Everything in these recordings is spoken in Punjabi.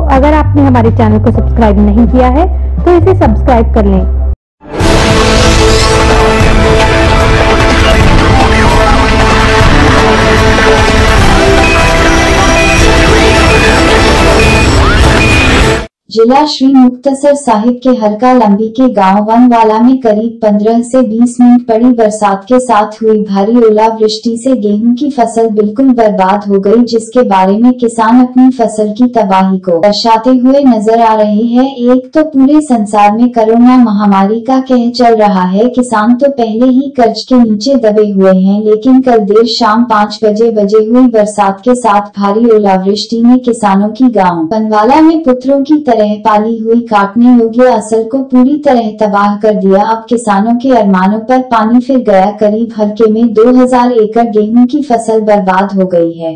अगर आपने हमारे चैनल को सब्सक्राइब नहीं किया है तो इसे सब्सक्राइब कर लें। जिला श्री मुक्तसर साहिब के हरका लंबी के गांव वनवाला में करीब 15 से 20 मिनट पड़ी बरसात के साथ हुई भारी ओलावृष्टि से गेहूं की फसल बिल्कुल बर्बाद हो गई, जिसके बारे में किसान अपनी फसल की तबाही को दर्शाते हुए नजर आ रहे हैं। एक तो पूरे संसार में कोरोना महामारी का कहर चल रहा है, किसान तो पहले ही कर्ज के नीचे दबे हुए हैं, लेकिन कल देर शाम 5 बजे हुई बरसात के साथ भारी ओलावृष्टि ने किसानों की गाँव वनवाला में पुत्रों की तरह पाली हुई काटने योग्य फसल को पूरी तरह तबाह कर दिया। अब किसानों के अरमानों पर पानी फिर गया। करीब हल्के में 2000 एकड़ गेहूं की फसल बर्बाद हो गई है।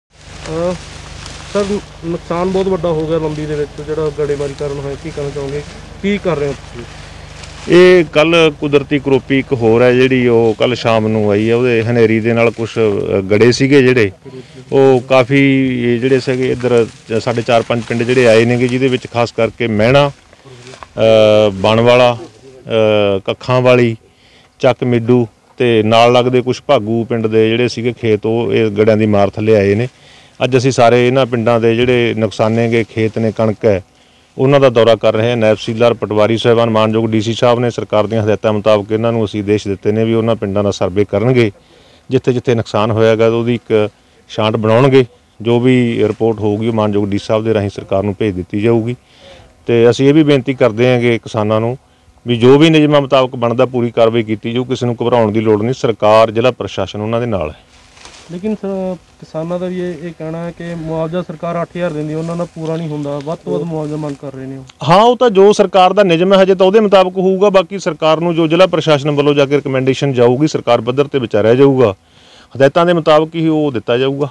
सर नुकसान बहुत बड़ा हो गया लंबी ਦੇ ਵਿੱਚ ਜਿਹੜਾ ਗੜੇਮਾਰੀ ਕਾਰਨ ਹੋਇਆ, ਕੀ ਕਰਨਾ ਚਾਹੋਗੇ, ਕੀ ਕਰ ਰਹੇ ਹੋ ਤੁਸੀਂ? ਇਹ ਕੱਲ ਕੁਦਰਤੀ ਕਰੋਪੀ ਇੱਕ ਹੋਰ ਹੈ ਜਿਹੜੀ ਉਹ ਕੱਲ ਸ਼ਾਮ ਨੂੰ ਆਈ ਹੈ, ਉਹਦੇ ਹਨੇਰੀ ਦੇ ਨਾਲ ਕੁਝ ਗੜੇ ਸੀਗੇ ਜਿਹੜੇ ਉਹ ਕਾਫੀ ਜਿਹੜੇ ਸੀਗੇ ਇੱਧਰ ਸਾਡੇ 4-5 ਪਿੰਡ ਜਿਹੜੇ ਆਏ ਨੇਗੇ, ਜਿਹਦੇ ਵਿੱਚ ਖਾਸ ਕਰਕੇ ਮਹਿਣਾ, ਬਣਵਾਲਾ, ਕੱਖਾਂ ਵਾਲੀ, ਚੱਕ ਮਿੱਡੂ ਤੇ ਨਾਲ ਲੱਗਦੇ ਕੁਝ ਭਾਗੂ ਪਿੰਡ ਦੇ ਜਿਹੜੇ ਸੀਗੇ ਖੇਤ, ਉਹ ਇਹ ਗੜਿਆਂ ਦੀ ਮਾਰ ਥੱਲੇ ਆਏ ਨੇ। ਅੱਜ ਅਸੀਂ ਸਾਰੇ ਇਹਨਾਂ ਪਿੰਡਾਂ ਦੇ ਜਿਹੜੇ ਨੁਕਸਾਨੇ ਗਏ ਖੇਤ ਨੇ, ਕਣਕ ਹੈ, ਉਹਨਾਂ ਦਾ ਦੌਰਾ ਕਰ ਰਹੇ ਹਾਂ। ਨਾਇਬ ਤਹਿਸੀਲਦਾਰ ਪਟਵਾਰੀ ਸਾਹਿਬਾਨ, ਮਾਨਯੋਗ ਡੀਸੀ ਸਾਹਿਬ ਨੇ ਸਰਕਾਰ ਦੀਆਂ ਹਦਾਇਤਾਂ ਮੁਤਾਬਕ ਇਹਨਾਂ ਨੂੰ ਅਸੀਂ ਆਦੇਸ਼ ਦਿੱਤੇ ਨੇ ਵੀ ਉਹਨਾਂ ਪਿੰਡਾਂ ਦਾ ਸਰਵੇ ਕਰਨਗੇ, ਜਿੱਥੇ ਜਿੱਥੇ ਨੁਕਸਾਨ ਹੋਇਆਗਾ ਉਹਦੀ ਇੱਕ ਛਾਂਟ ਬਣਾਉਣਗੇ। ਜੋ ਵੀ ਰਿਪੋਰਟ ਹੋਊਗੀ ਮਾਨਯੋਗ ਡੀ ਸਾਹਿਬ ਦੇ ਰਾਹੀਂ ਸਰਕਾਰ ਨੂੰ ਭੇਜ ਦਿੱਤੀ ਜਾਊਗੀ। ਤੇ ਅਸੀਂ ਇਹ ਵੀ ਬੇਨਤੀ ਕਰਦੇ ਹਾਂ ਕਿ ਕਿਸਾਨਾਂ ਨੂੰ ਵੀ ਜੋ ਵੀ ਨਿਯਮਾਂ ਮੁਤਾਬਕ ਬਣਦਾ ਪੂਰੀ ਕਾਰਵਾਈ ਕੀਤੀ ਜਾਊ, ਕਿਸੇ ਨੂੰ ਘਬਰਾਉਣ ਦੀ ਲੋੜ ਨਹੀਂ। ਸਰਕਾਰ, ਜ਼ਿਲ੍ਹਾ ਪ੍ਰਸ਼ਾਸਨ ਉਹਨਾਂ ਦੇ ਨਾਲ ਹੈ। ਲੇਕਿਨ ਕਿਸਾਨਾਂ ਦਾ ਵੀ ਇਹ ਕਹਿਣਾ ਹੈ ਕਿ ਮੁਆਵਜ਼ਾ ਸਰਕਾਰ 8000 ਦਿੰਦੀ, ਉਹਨਾਂ ਦਾ ਪੂਰਾ ਨਹੀਂ ਹੁੰਦਾ, ਵੱਧ ਤੋਂ ਵੱਧ ਮੁਆਵਜ਼ਾ ਮੰਗ ਕਰ ਰਹੇ ਨੇ। ਹਾਂ, ਉਹ ਤਾਂ ਜੋ ਸਰਕਾਰ ਦਾ ਨਿਯਮ ਹੈ ਹਜੇ ਤਾਂ ਉਹਦੇ ਮੁਤਾਬਕ ਹੋਊਗਾ। ਬਾਕੀ ਸਰਕਾਰ ਨੂੰ ਜੋ ਜ਼ਿਲ੍ਹਾ ਪ੍ਰਸ਼ਾਸਨ ਵੱਲੋਂ ਜਾ ਕੇ ਰਿਕਮੈਂਡੇਸ਼ਨ ਜਾਊਗੀ, ਸਰਕਾਰ ਪੱਧਰ ਤੇ ਵਿਚਾਰਿਆ ਜਾਊਗਾ, ਹਦਾਇਤਾਂ ਦੇ ਮੁਤਾਬਕ ਹੀ ਉਹ ਦਿੱਤਾ ਜਾਊਗਾ।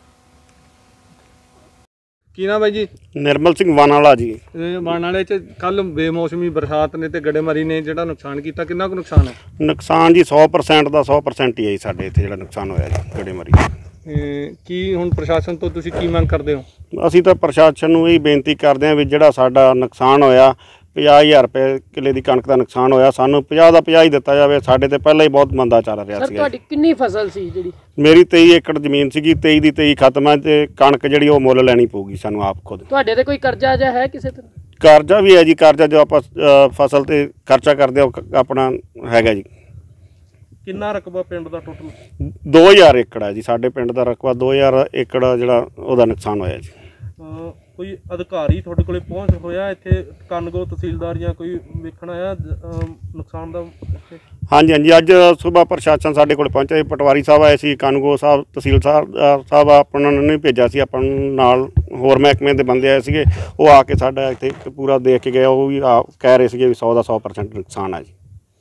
ਕੀ ਨਾਮ ਹੈ ਜੀ? निर्मल सिंह वानाला जी। ਵਾਣਾਲੇ 'ਚ ਕੱਲ ਬੇਮੌਸਮੀ ਬਰਸਾਤ ਨੇ ਤੇ ਗੜੇਮਾਰੀ ਨੇ ਜਿਹੜਾ ਨੁਕਸਾਨ ਕੀਤਾ, ਕਿੰਨਾ ਕੁ ਨੁਕਸਾਨ ਹੈ? ਨੁਕਸਾਨ ਜੀ 100% ਦਾ 100% ਹੀ ਹੈ ਜੀ ਸਾਡੇ ਇੱਥੇ ਜਿਹੜਾ ਨੁਕਸਾਨ ਹੋਇਆ ਜੀ ਗੜੇਮਾਰੀ। ਕੀ ਹੁਣ ਪ੍ਰਸ਼ਾਸਨ ਤੋਂ ਤੁਸੀਂ ਕੀ ਮੰਗ ਕਰਦੇ ਹੋ? ਅਸੀਂ ਤਾਂ ਪ੍ਰਸ਼ਾਸਨ ਨੂੰ ਇਹ ਬੇਨਤੀ ਕਰਦੇ ਹਾਂ ਵੀ ਜਿਹੜਾ ਸਾਡਾ ਨੁਕਸਾਨ ਹੋਇਆ 50000 ਰੁਪਏ ਕਿੱਲੇ ਦੀ ਕਣਕ ਦਾ ਨੁਕਸਾਨ ਹੋਇਆ, ਸਾਨੂੰ 50 ਦਾ 50 ਹੀ ਦਿੱਤਾ ਜਾਵੇ। ਸਾਡੇ ਤੇ ਪਹਿਲਾਂ ਹੀ ਬਹੁਤ ਮੰਦਾ ਚੱਲ ਰਿਹਾ ਸੀ। ਤੁਹਾਡੀ ਕਿੰਨੀ ਫਸਲ ਸੀ ਜਿਹੜੀ? ਮੇਰੀ 23 ਏਕੜ ਜ਼ਮੀਨ ਸੀਗੀ, 23 ਦੀ 23 ਖਤਮ ਹੈ ਤੇ ਕਣਕ ਜਿਹੜੀ ਉਹ ਮੁੱਲ ਲੈਣੀ ਪਊਗੀ ਸਾਨੂੰ ਆਪ ਖੁਦ। ਤੁਹਾਡੇ ਤੇ ਕੋਈ ਕਰਜ਼ਾ ਜਾਂ ਹੈ ਕਿਸੇ ਤੇ? ਕਰਜ਼ਾ ਵੀ ਹੈ ਜੀ, ਕਰਜ਼ਾ ਜੋ ਆਪਾਂ ਫਸਲ ਤੇ ਖਰਚਾ ਕਰਦੇ ਉਹ ਆਪਣਾ ਹੈਗਾ ਜੀ। ਕਿੰਨਾ ਰਕਬਾ ਪਿੰਡ ਦਾ ਟੋਟਲ? 2000 ਏਕੜ ਹੈ ਜੀ ਸਾਡੇ ਪਿੰਡ ਦਾ ਰਕਬਾ। 2000 ਏਕੜ ਜਿਹੜਾ ਉਹਦਾ ਨੁਕਸਾਨ ਹੋਇਆ ਜੀ। ਕੋਈ ਅਧਿਕਾਰੀ ਤੁਹਾਡੇ ਕੋਲੇ ਪਹੁੰਚ ਹੋਇਆ ਇੱਥੇ, ਕਾਨੂੰਗੋ ਤਹਿਸੀਲਦਾਰ ਜਾਂ ਕੋਈ ਵੇਖਣ ਆਇਆ ਨੁਕਸਾਨ ਦਾ? ਹਾਂਜੀ ਹਾਂਜੀ, ਅੱਜ ਸੁਬਾਹ ਪ੍ਰਸ਼ਾਸਨ ਸਾਡੇ ਕੋਲ ਪਹੁੰਚਿਆ, ਪਟਵਾਰੀ ਸਾਹਿਬ ਆਏ ਸੀ, ਕਾਨੂੰਗੋ ਸਾਹਿਬ, ਤਹਿਸੀਲਦਾਰ ਸਾਹਿਬ ਆਪਣਾ ਨੂੰ ਭੇਜਿਆ ਸੀ, ਆਪਾਂ ਨਾਲ ਹੋਰ ਮਹਿਕਮੇ ਦੇ ਬੰਦੇ ਆਏ ਸੀਗੇ, ਉਹ ਆ ਕੇ ਸਾਡਾ ਇੱਥੇ ਪੂਰਾ ਦੇਖ ਕੇ ਗਏ। ਉਹ ਵੀ ਕਹਿ ਰਹੇ ਸੀਗੇ ਵੀ 100 ਦਾ 100% ਨੁਕਸਾਨ ਹੈ ਜੀ।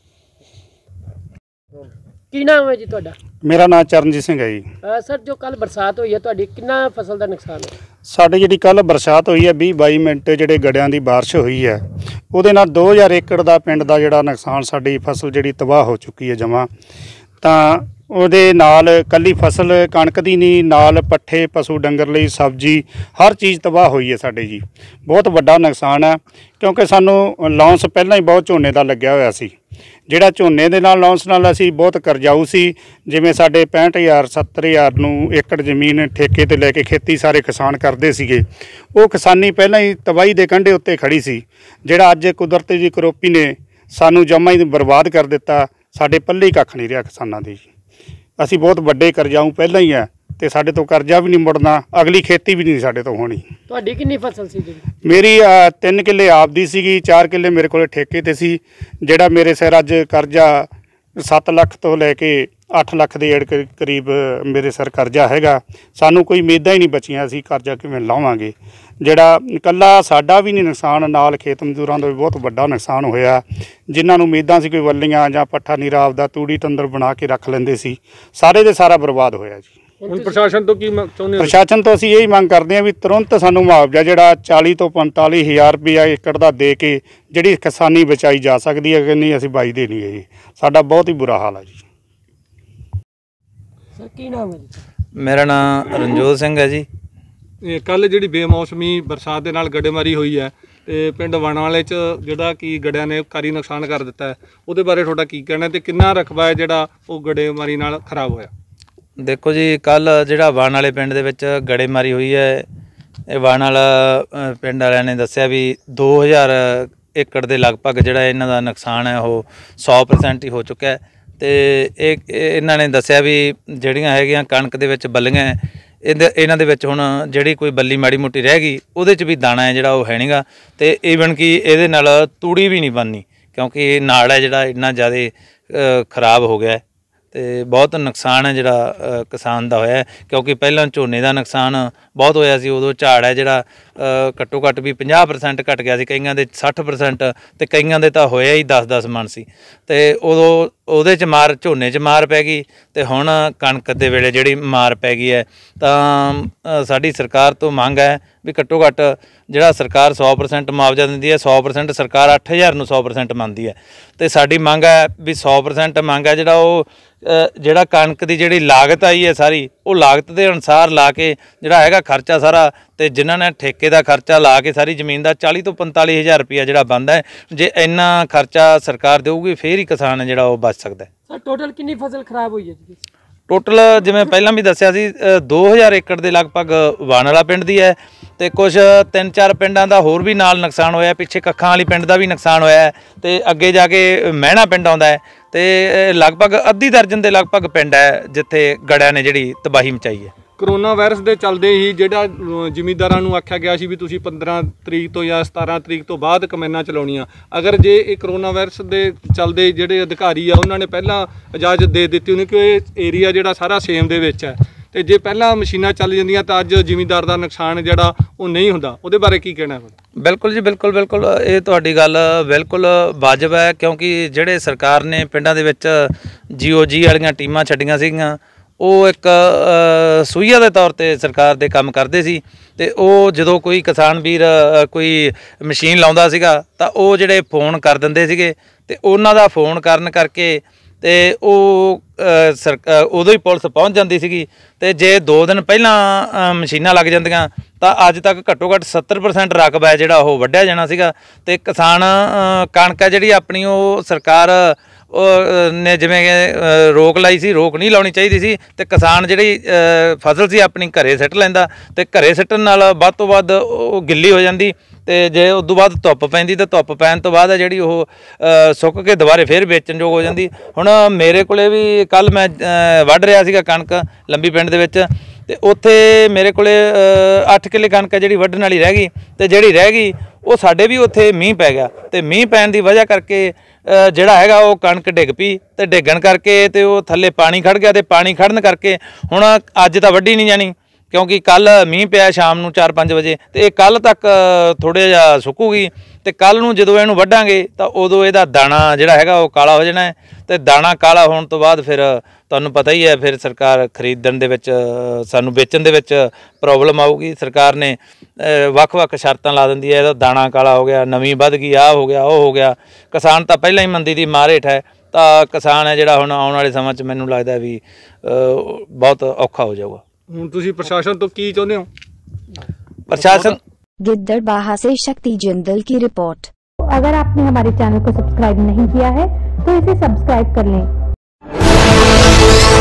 ਕੀ ਨਾਮ ਹੈ ਜੀ ਤੁਹਾਡਾ? मेरा नाम चरणजीत सिंह है जी। सर जो कल बरसात हुई है ਤੁਹਾਡੀ ਕਿੰਨਾ ਫਸਲ ਦਾ ਨੁਕਸਾਨ ਹੈ? ਸਾਡੇ ਜਿਹੜੀ ਕੱਲ ਬਰਸਾਤ ਹੋਈ ਹੈ 20-22 ਮਿੰਟ ਜਿਹੜੇ ਗੜਿਆਂ ਦੀ ਬਾਰਿਸ਼ ਹੋਈ ਹੈ, ਉਹਦੇ ਨਾਲ 2000 ਏਕੜ ਦਾ ਪਿੰਡ ਦਾ ਜਿਹੜਾ ਨੁਕਸਾਨ, ਸਾਡੀ ਫਸਲ ਜਿਹੜੀ ਤਬਾਹ ਹੋ ਚੁੱਕੀ ਹੈ ਜਮਾਂ। ਤਾਂ ਉਹਦੇ ਨਾਲ ਕੱਲੀ ਫਸਲ ਕਣਕ ਦੀ ਨਹੀਂ, ਨਾਲ ਪੱਠੇ, ਪਸ਼ੂ ਡੰਗਰ ਲਈ ਸਬਜ਼ੀ, ਹਰ ਚੀਜ਼ ਤਬਾਹ ਹੋਈ ਹੈ ਸਾਡੇ ਜੀ। ਬਹੁਤ ਵੱਡਾ ਨੁਕਸਾਨ ਹੈ ਕਿਉਂਕਿ ਸਾਨੂੰ ਲੌਂਸ ਪਹਿਲਾਂ ਹੀ ਬਹੁਤ ਝੋਨੇ ਦਾ ਲੱਗਿਆ ਹੋਇਆ ਸੀ। ਜਿਹੜਾ ਝੋਨੇ ਦੇ ਨਾਲ ਲੌਂਸ ਨਾਲ ਅਸੀਂ ਬਹੁਤ ਕਰਜ਼ਾਊ ਸੀ। ਜਿਵੇਂ ਸਾਡੇ 65000 70000 ਨੂੰ ਏਕੜ ਜ਼ਮੀਨ ਠੇਕੇ ਤੇ ਲੈ ਕੇ ਖੇਤੀ ਸਾਰੇ ਕਿਸਾਨ ਕਰਦੇ ਸੀਗੇ, ਉਹ ਕਿਸਾਨੀ ਪਹਿਲਾਂ ਹੀ ਤਬਾਹੀ ਦੇ ਕੰਢੇ ਉੱਤੇ ਖੜੀ ਸੀ। ਜਿਹੜਾ ਅੱਜ ਕੁਦਰਤੀ ਦੀ ਕਰੋਪੀ ਨੇ ਸਾਨੂੰ ਜਮਾਂ ਹੀ ਬਰਬਾਦ ਕਰ ਦਿੱਤਾ। ਸਾਡੇ ਪੱਲੇ ਹੀ ਕੱਖ ਨਹੀਂ ਰਿਹਾ ਕਿਸਾਨਾਂ ਦੀ। ਅਸੀਂ ਬਹੁਤ ਵੱਡੇ ਕਰਜ਼ਾਊ ਪਹਿਲਾਂ ਹੀ ਆ ਤੇ ਸਾਡੇ ਤੋਂ ਕਰਜ਼ਾ ਵੀ ਨਹੀਂ ਮੁੜਨਾ, ਅਗਲੀ ਖੇਤੀ ਵੀ ਨਹੀਂ ਸਾਡੇ ਤੋਂ ਹੋਣੀ। ਤੁਹਾਡੀ ਕਿੰਨੀ ਫਸਲ ਸੀ ਜੀ? ਮੇਰੀ 3 ਕਿੱਲੇ ਆਪਦੀ ਸੀਗੀ, 4 ਕਿੱਲੇ ਮੇਰੇ ਕੋਲ ਠੇਕੇ ਤੇ ਸੀ। ਜਿਹੜਾ ਮੇਰੇ ਸਿਰ ਅੱਜ ਕਰਜ਼ਾ 7 ਲੱਖ ਤੋਂ ਲੈ ਕੇ 8 ਲੱਖ ਦੇ ਕਰੀਬ ਮੇਰੇ ਸਿਰ ਕਰਜ਼ਾ ਹੈਗਾ। ਸਾਨੂੰ ਕੋਈ ਉਮੀਦਾਂ ਹੀ ਨਹੀਂ ਬਚੀਆਂ, ਅਸੀਂ ਕਰਜ਼ਾ ਕਿਵੇਂ ਲਾਵਾਂਗੇ। ਜਿਹੜਾ ਇਕੱਲਾ ਸਾਡਾ ਵੀ ਨਹੀਂ ਨੁਕਸਾਨ, ਨਾਲ ਖੇਤ ਮਜ਼ਦੂਰਾਂ ਦਾ ਵੀ ਬਹੁਤ ਵੱਡਾ ਨੁਕਸਾਨ ਹੋਇਆ। ਜਿਨ੍ਹਾਂ ਨੂੰ ਉਮੀਦਾਂ ਸੀ ਕੋਈ ਵੱਲੀਆਂ ਜਾਂ ਪੱਠਾ ਨੀਰਾ ਆਪਦਾ ਤੂੜੀ ਤੰਦਰ ਬਣਾ ਕੇ ਰੱਖ ਲੈਂਦੇ ਸੀ, ਸਾਰੇ ਦੇ ਸਾਰਾ ਬਰਬਾਦ ਹੋਇਆ ਜੀ। ਹੁਣ ਪ੍ਰਸ਼ਾਸਨ ਤੋਂ ਕੀ ਚਾਹੁੰਦੇ ਹੋ? ਪ੍ਰਸ਼ਾਸਨ ਤੋਂ ਅਸੀਂ ਇਹੀ ਮੰਗ ਕਰਦੇ ਹਾਂ ਵੀ ਤੁਰੰਤ ਸਾਨੂੰ ਮੁਆਵਜ਼ਾ ਜਿਹੜਾ 40 ਤੋਂ 45000 ਰੁਪਇਆ ਏਕੜ ਦਾ ਦੇ ਕੇ ਜਿਹੜੀ ਕਿਸਾਨੀ ਬਚਾਈ ਜਾ ਸਕਦੀ ਹੈ। ਕਿ ਨਹੀਂ ਅਸੀਂ ਬਾਈਦੇ ਨਹੀਂ ਹੈ ਜੀ, ਸਾਡਾ ਬਹੁਤ ਹੀ ਬੁਰਾ ਹਾਲ ਹੈ ਜੀ। ਸਰ ਕੀ ਨਾਮ ਹੈ ਜੀ? मेरा नाम रणजोत सिंह है जी। ਕੱਲ ਜਿਹੜੀ ਬੇਮੌਸਮੀ ਬਰਸਾਤ ਦੇ ਨਾਲ ਗੜੇਮਾਰੀ ਹੋਈ ਹੈ ਤੇ ਪਿੰਡ ਵਾਲੇ 'ਚ ਜਿਹੜਾ ਕਿ ਗੜਿਆਂ ਨੇ ਭਾਰੀ ਨੁਕਸਾਨ ਕਰ ਦਿੱਤਾ ਹੈ, ਉਹਦੇ ਬਾਰੇ ਤੁਹਾਡਾ ਕੀ ਕਹਿਣਾ ਤੇ ਕਿੰਨਾ ਰਕਬਾ ਹੈ ਜਿਹੜਾ ਉਹ ਗੜੇਮਾਰੀ ਨਾਲ ਖਰਾਬ ਹੋਇਆ? ਦੇਖੋ ਜੀ, ਕੱਲ ਜਿਹੜਾ ਵਾਣ ਵਾਲੇ ਪਿੰਡ ਦੇ ਵਿੱਚ ਗੜੇਮਾਰੀ ਹੋਈ ਹੈ, ਇਹ ਵਾਣ ਵਾਲਾ ਪਿੰਡ ਵਾਲਿਆਂ ਨੇ ਦੱਸਿਆ ਵੀ 2000 ਏਕੜ ਦੇ ਲਗਭਗ ਜਿਹੜਾ ਇਹਨਾਂ ਦਾ ਨੁਕਸਾਨ ਹੈ ਉਹ 100% ਹੀ ਹੋ ਚੁੱਕਿਆ। ਅਤੇ ਇਹਨਾਂ ਨੇ ਦੱਸਿਆ ਵੀ ਜਿਹੜੀਆਂ ਹੈਗੀਆਂ ਕਣਕ ਦੇ ਵਿੱਚ ਬੱਲੀਆਂ ਇਹਨਾਂ ਦੇ ਵਿੱਚ ਹੁਣ ਜਿਹੜੀ ਕੋਈ ਬੱਲੀ ਮਾੜੀ ਮੋਟੀ ਰਹਿ ਗਈ ਉਹਦੇ 'ਚ ਵੀ ਦਾਣਾ ਹੈ ਜਿਹੜਾ ਉਹ ਹੈ ਨੀਗਾ। ਅਤੇ ਈਵਨ ਕਿ ਇਹਦੇ ਨਾਲ ਤੂੜੀ ਵੀ ਨਹੀਂ ਬਣਨੀ, ਕਿਉਂਕਿ ਨਾੜ ਹੈ ਜਿਹੜਾ ਇੰਨਾ ਜ਼ਿਆਦਾ ਖਰਾਬ ਹੋ ਗਿਆ ਅਤੇ ਬਹੁਤ ਨੁਕਸਾਨ ਹੈ ਜਿਹੜਾ ਕਿਸਾਨ ਦਾ ਹੋਇਆ। ਕਿਉਂਕਿ ਪਹਿਲਾਂ ਝੋਨੇ ਦਾ ਨੁਕਸਾਨ ਬਹੁਤ ਹੋਇਆ ਸੀ, ਉਦੋਂ ਝਾੜ ਹੈ ਜਿਹੜਾ ਘੱਟੋ ਘੱਟ ਵੀ 50% ਘੱਟ ਗਿਆ ਸੀ, ਕਈਆਂ ਦੇ 60% ਅਤੇ ਕਈਆਂ ਦੇ ਤਾਂ ਹੋਇਆ ਹੀ 10-10 ਮਣ ਸੀ। ਅਤੇ ਉਦੋਂ ਉਹਦੇ 'ਚ ਮਾਰ ਝੋਨੇ 'ਚ ਮਾਰ ਪੈ ਗਈ ਅਤੇ ਹੁਣ ਕਣਕ ਦੇ ਵੇਲੇ ਜਿਹੜੀ ਮਾਰ ਪੈ ਗਈ ਹੈ। ਤਾਂ ਸਾਡੀ ਸਰਕਾਰ ਤੋਂ ਮੰਗ ਹੈ ਵੀ ਘੱਟੋ ਘੱਟ ਜਿਹੜਾ ਸਰਕਾਰ 100% ਮੁਆਵਜ਼ਾ ਦਿੰਦੀ ਹੈ, 100% ਸਰਕਾਰ 8000 ਨੂੰ 100% ਮੰਨਦੀ ਹੈ। ਅਤੇ ਸਾਡੀ ਮੰਗ ਹੈ ਵੀ 100% ਮੰਗ ਹੈ ਜਿਹੜਾ ਕਣਕ ਦੀ ਜਿਹੜੀ ਲਾਗਤ ਆਈ ਹੈ ਸਾਰੀ, ਉਹ ਲਾਗਤ ਦੇ ਅਨੁਸਾਰ ਲਾ ਕੇ ਜਿਹੜਾ ਹੈਗਾ ਖਰਚਾ ਸਾਰਾ, ਅਤੇ ਜਿਨ੍ਹਾਂ ਨੇ ਠੇਕੇ ਦਾ ਖਰਚਾ ਲਾ ਕੇ ਸਾਰੀ ਜ਼ਮੀਨ ਦਾ 40 ਤੋਂ 45 ਹਜ਼ਾਰ ਰੁਪਈਆ ਜਿਹੜਾ ਬਣਦਾ ਹੈ, ਜੇ ਇੰਨਾ ਖਰਚਾ ਸਰਕਾਰ ਦੇਊਗੀ ਫਿਰ ਹੀ ਕਿਸਾਨ ਜਿਹੜਾ ਉਹ ਬਚ ਸਕਦਾ ਹੈ। ਸਰ ਟੋਟਲ ਕਿੰਨੀ ਫਸਲ ਖਰਾਬ ਹੋਈ ਹੈ ਜੀ? ਟੋਟਲ ਜਿਵੇਂ ਪਹਿਲਾਂ ਵੀ ਦੱਸਿਆ ਸੀ 2000 ਏਕੜ ਦੇ ਲਗਭਗ ਵਾਣ ਵਾਲਾ ਪਿੰਡ ਦੀ ਹੈ, ਅਤੇ ਕੁਛ 3-4 ਪਿੰਡਾਂ ਦਾ ਹੋਰ ਵੀ ਨਾਲ ਨੁਕਸਾਨ ਹੋਇਆ। ਪਿੱਛੇ ਕੱਖਾਂ ਵਾਲੀ ਪਿੰਡ ਦਾ ਵੀ ਨੁਕਸਾਨ ਹੋਇਆ ਅਤੇ ਅੱਗੇ ਜਾ ਕੇ ਮਹਿਣਾ ਪਿੰਡ ਆਉਂਦਾ ਹੈ, ਅਤੇ ਲਗਭਗ ਅੱਧੀ ਦਰਜਨ ਦੇ ਲਗਭਗ ਪਿੰਡ ਹੈ ਜਿੱਥੇ ਗੜਿਆਂ ਨੇ ਜਿਹੜੀ ਤਬਾਹੀ ਮਚਾਈ ਹੈ। ਕਰੋਨਾ ਵਾਇਰਸ ਦੇ ਚੱਲਦੇ ਹੀ ਜਿਹੜਾ ਜ਼ਿਮੀਂਦਾਰਾਂ ਨੂੰ ਆਖਿਆ ਗਿਆ ਸੀ ਵੀ ਤੁਸੀਂ 15 ਤਰੀਕ ਤੋਂ ਜਾਂ 17 ਤਰੀਕ ਤੋਂ ਬਾਅਦ ਕਮੈਨਾਂ ਚਲਾਉਣੀਆਂ, ਅਗਰ ਜੇ ਇਹ ਕਰੋਨਾ ਵਾਇਰਸ ਦੇ ਚੱਲਦੇ ਜਿਹੜੇ ਅਧਿਕਾਰੀ ਆ ਉਹਨਾਂ ਨੇ ਪਹਿਲਾਂ ਇਜਾਜ਼ਤ ਦੇ ਦਿੱਤੀ ਉਹਨੂੰ ਕਿ ਇਹ ਏਰੀਆ ਜਿਹੜਾ ਸਾਰਾ ਸੇਮ ਦੇ ਵਿੱਚ ਹੈ, ਅਤੇ ਜੇ ਪਹਿਲਾਂ ਮਸ਼ੀਨਾਂ ਚੱਲ ਜਾਂਦੀਆਂ ਤਾਂ ਅੱਜ ਜ਼ਿਮੀਂਦਾਰ ਦਾ ਨੁਕਸਾਨ ਜਿਹੜਾ ਉਹ ਨਹੀਂ ਹੁੰਦਾ, ਉਹਦੇ ਬਾਰੇ ਕੀ ਕਹਿਣਾ ਹੈ? ਬਿਲਕੁਲ ਜੀ, ਬਿਲਕੁਲ ਇਹ ਤੁਹਾਡੀ ਗੱਲ ਬਿਲਕੁਲ ਵਾਜਬ ਹੈ, ਕਿਉਂਕਿ ਜਿਹੜੇ ਸਰਕਾਰ ਨੇ ਪਿੰਡਾਂ ਦੇ ਵਿੱਚ GOG ਵਾਲੀਆਂ ਟੀਮਾਂ ਛੱਡੀਆਂ ਸੀਗੀਆਂ, ਉਹ ਇੱਕ ਸੂਈਆ ਦੇ ਤੌਰ 'ਤੇ ਸਰਕਾਰ ਦੇ ਕੰਮ ਕਰਦੇ ਸੀ। ਅਤੇ ਉਹ ਜਦੋਂ ਕੋਈ ਕਿਸਾਨ ਵੀਰ ਕੋਈ ਮਸ਼ੀਨ ਲਾਉਂਦਾ ਸੀਗਾ ਤਾਂ ਉਹ ਜਿਹੜੇ ਫੋਨ ਕਰ ਦਿੰਦੇ ਸੀਗੇ, ਅਤੇ ਉਹਨਾਂ ਦਾ ਫੋਨ ਕਰਨ ਕਰਕੇ ਅਤੇ ਉਹ ਉਦੋਂ ਹੀ ਪੁਲਿਸ ਪਹੁੰਚ ਜਾਂਦੀ ਸੀਗੀ। ਅਤੇ ਜੇ 2 ਦਿਨ ਪਹਿਲਾਂ ਮਸ਼ੀਨਾਂ ਲੱਗ ਜਾਂਦੀਆਂ ਤਾਂ ਅੱਜ ਤੱਕ ਘੱਟੋ ਘੱਟ 70% ਰਕਬਾ ਹੈ ਜਿਹੜਾ ਉਹ ਵੱਢਿਆ ਜਾਣਾ ਸੀਗਾ। ਅਤੇ ਕਿਸਾਨ ਕਣਕ ਹੈ ਜਿਹੜੀ ਆਪਣੀ ਉਹ ਸਰਕਾਰ ਨੇ ਜਿਵੇਂ ਰੋਕ ਲਾਈ ਸੀ, ਰੋਕ ਨਹੀਂ ਲਾਉਣੀ ਚਾਹੀਦੀ ਸੀ, ਅਤੇ ਕਿਸਾਨ ਜਿਹੜੀ ਫਸਲ ਸੀ ਆਪਣੀ ਘਰੇ ਸਿੱਟ ਲੈਂਦਾ, ਅਤੇ ਘਰੇ ਸਿੱਟਣ ਨਾਲ ਵੱਧ ਤੋਂ ਵੱਧ ਉਹ ਗਿੱਲੀ ਹੋ ਜਾਂਦੀ, ਅਤੇ ਜੇ ਉਸ ਤੋਂ ਬਾਅਦ ਧੁੱਪ ਪੈਂਦੀ ਤਾਂ ਧੁੱਪ ਪੈਣ ਤੋਂ ਬਾਅਦ ਜਿਹੜੀ ਉਹ ਸੁੱਕ ਕੇ ਦੁਬਾਰੇ ਫਿਰ ਵੇਚਣਯੋਗ ਹੋ ਜਾਂਦੀ। ਹੁਣ ਮੇਰੇ ਕੋਲੇ ਵੀ ਕੱਲ੍ਹ ਮੈਂ ਵੱਢ ਰਿਹਾ ਸੀਗਾ ਕਣਕ ਲੰਬੀ ਪਿੰਡ ਦੇ ਵਿੱਚ, ਅਤੇ ਉੱਥੇ ਮੇਰੇ ਕੋਲੇ 8 ਕਿੱਲੇ ਕਣਕ ਜਿਹੜੀ ਵੱਢਣ ਵਾਲੀ ਰਹਿ ਗਈ, ਅਤੇ ਜਿਹੜੀ ਰਹਿ ਗਈ ਉਹ ਸਾਡੇ ਵੀ ਉੱਥੇ ਮੀਂਹ ਪੈ ਗਿਆ, ਅਤੇ ਮੀਂਹ ਪੈਣ ਦੀ ਵਜ੍ਹਾ ਕਰਕੇ ਜਿਹੜਾ ਹੈਗਾ ਉਹ ਕਣਕ ਡਿੱਗ ਪਈ, ਅਤੇ ਡਿੱਗਣ ਕਰਕੇ ਅਤੇ ਉਹ ਥੱਲੇ ਪਾਣੀ ਖੜ੍ਹ ਗਿਆ, ਅਤੇ ਪਾਣੀ ਖੜ੍ਹਨ ਕਰਕੇ ਹੁਣ ਅੱਜ ਤਾਂ ਵੱਢੀ ਨਹੀਂ ਜਾਣੀ, ਕਿਉਂਕਿ ਕੱਲ੍ਹ ਮੀਂਹ ਪਿਆ ਸ਼ਾਮ ਨੂੰ 4-5 ਵਜੇ, ਅਤੇ ਇਹ ਕੱਲ੍ਹ ਤੱਕ ਥੋੜ੍ਹਾ ਜਿਹਾ ਸੁੱਕੂਗੀ, ਅਤੇ ਕੱਲ੍ਹ ਨੂੰ ਜਦੋਂ ਇਹਨੂੰ ਵੱਢਾਂਗੇ ਤਾਂ ਉਦੋਂ ਇਹਦਾ ਦਾਣਾ ਜਿਹੜਾ ਹੈਗਾ ਉਹ ਕਾਲਾ ਹੋ ਜਾਣਾ ਹੈ, ਅਤੇ ਦਾਣਾ ਕਾਲਾ ਹੋਣ ਤੋਂ ਬਾਅਦ ਫਿਰ ਤੁਹਾਨੂੰ ਪਤਾ ਹੀ ਹੈ ਫਿਰ ਸਰਕਾਰ ਖਰੀਦਣ ਦੇ ਵਿੱਚ ਸਾਨੂੰ ਵੇਚਣ ਦੇ ਵਿੱਚ ਪ੍ਰੋਬਲਮ ਆਊਗੀ। ਸਰਕਾਰ ਨੇ ਵੱਖ-ਵੱਖ ਸ਼ਰਤਾਂ ਲਾ ਦਿੰਦੀ ਹੈ, ਇਹਦਾ ਦਾਣਾ ਕਾਲਾ ਹੋ ਗਿਆ, ਨਵੀਂ ਵੱਧ ਗਈ, ਆਹ ਹੋ ਗਿਆ, ਉਹ ਹੋ ਗਿਆ। ਕਿਸਾਨ ਤਾਂ ਪਹਿਲਾਂ ਹੀ ਮੰਦੀ ਦੀ ਮਾਰ ਹੇਠ ਹੈ, ਤਾਂ ਕਿਸਾਨ ਹੈ ਜਿਹੜਾ ਹੁਣ ਆਉਣ ਵਾਲੇ ਸਮਾਂ 'ਚ ਮੈਨੂੰ ਲੱਗਦਾ ਵੀ ਬਹੁਤ ਔਖਾ ਹੋ ਜਾਊਗਾ। ਹੁਣ ਤੁਸੀਂ ਪ੍ਰਸ਼ਾਸਨ ਤੋਂ ਕੀ ਚਾਹੁੰਦੇ ਹੋ? प्रशासन गिद्दड़बाहा से शक्ति जिंदल की रिपोर्ट। अगर आपने हमारे चैनल को सब्सक्राइब नहीं किया है तो इसे सब्सक्राइब कर लें।